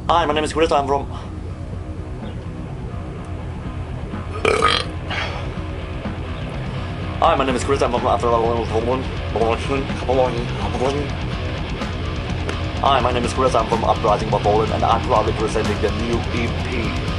Hi, my name is Chris. I'm from. Hi, my name is Chris. I'm from After Hi, my name is Chris. I'm from Uprising by Poland, and I'm proudly presenting the new EP.